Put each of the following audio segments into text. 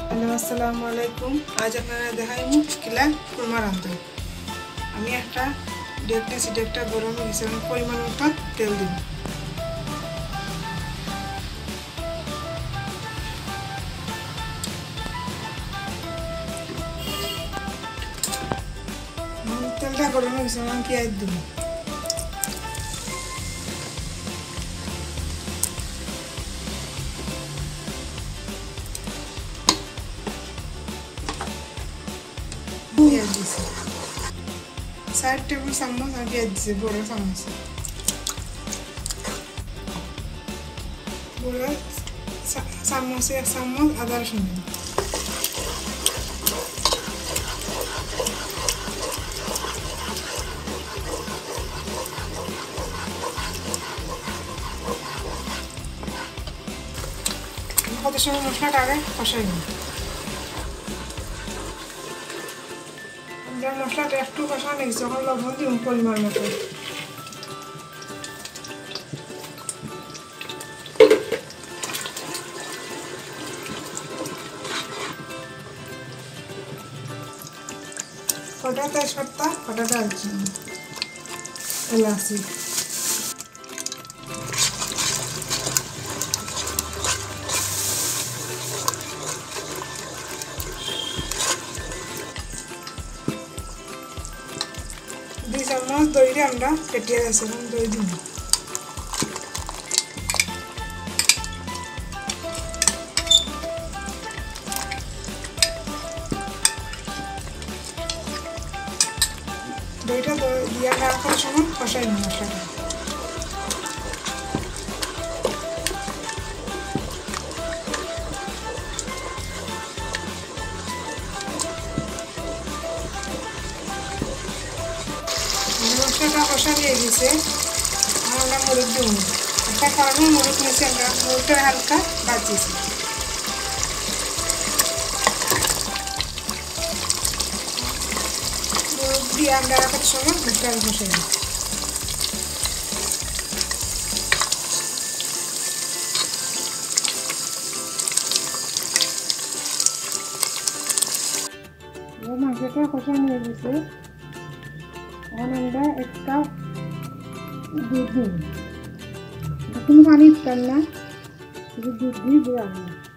Hello আসসালামু আলাইকুম। আজ আপনারা দেখাইমু কিলা কুরমা রাঁধতে। আমি একটা সিডেকটা গরম হয়েছে, পরিমাণ মতো তেল দিব। তেলটা গরম হয়েছে, আমি পেঁয়াজ দিব। পেঁয়াজ দিছি 4 টেবিল চামচ, আমি পেঁয়াজ দিছি বড় চামচ। বড় চামচে 1 চামচ আদা রসুন দিব। কত সময় মশলাটা আগে কষাই নিই। মশলাটা একটু কষানো হয়েছে, যখন লবণ দিব পরিমাণ মতো। কটা তেজপাতা, কটা দারচিনি, এলাচি। দুই চামচ দই দিয়ে আমরা ফেটিয়ে রাখছিলাম, দই দিব। দইটা দিয়ে রাখার সময় কষাই নিই মশলাটা। মশলাটা কষা দিয়ে গেছে, আমরা মরিচ দেবো। একটা কারণে মরিচ নিয়েছি, আমরা মরিচটা হালকা বাজিয়েছি। মরিচ দিয়ে আমরা রাখার সময় মশলা কষাই নিই। মাংসটা কষা নিয়ে গেছে, এখন আমরা 1 কাপ দুধ দিই। কোনো পানি দিতাম না, শুধু দুধ দিয়ে দিলাম।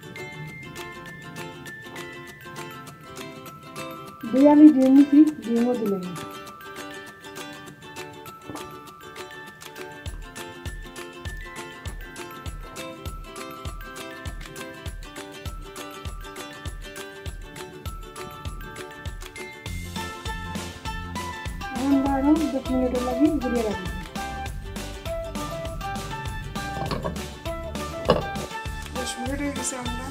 দই আমি দিয়ে নিচ্ছি, ডিমও দিলাম। আমরা আরও 10 মিনিটের লাগে ঘুরিয়ে রাখবো। 10 মিনিট হয়ে গেছে, আমরা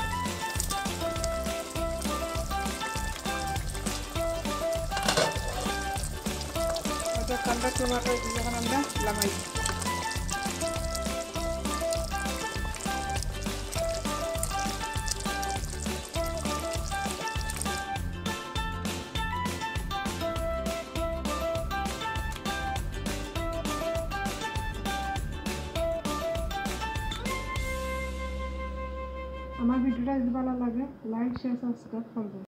কাঁচা টমেটো যখন আমরা লাগাই আমার ভিডিওটা যদি ভালো লাগে লাইক শেয়ার সাবস্ক্রাইব করবেন।